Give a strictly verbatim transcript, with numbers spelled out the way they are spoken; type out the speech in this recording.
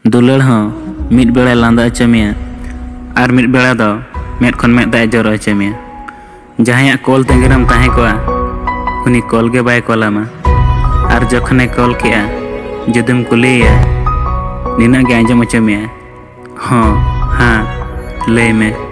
दुलड़ हो मिट बेड़ा लांदा अचमेया और मिट बेड़ा दो मेट खन मेट दाय जरो अचमेया जहां कॉल तेंगरम ताहे को उनी कॉल के बाय कॉलामा और जखने कॉल किया जुदम कुलिया निना के आंजम अचमेया हाँ हाँ ले में